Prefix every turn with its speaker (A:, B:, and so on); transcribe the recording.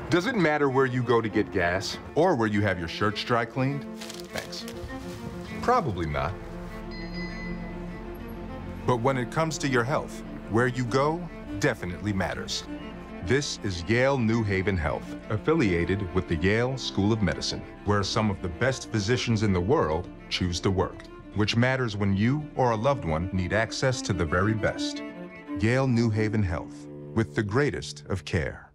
A: Does it matter where you go to get gas or where you have your shirts dry cleaned? Thanks. Probably not. But when it comes to your health, where you go definitely matters. This is Yale New Haven Health, affiliated with the Yale School of Medicine, where some of the best physicians in the world choose to work, which matters when you or a loved one need access to the very best. Yale New Haven Health, with the greatest of care.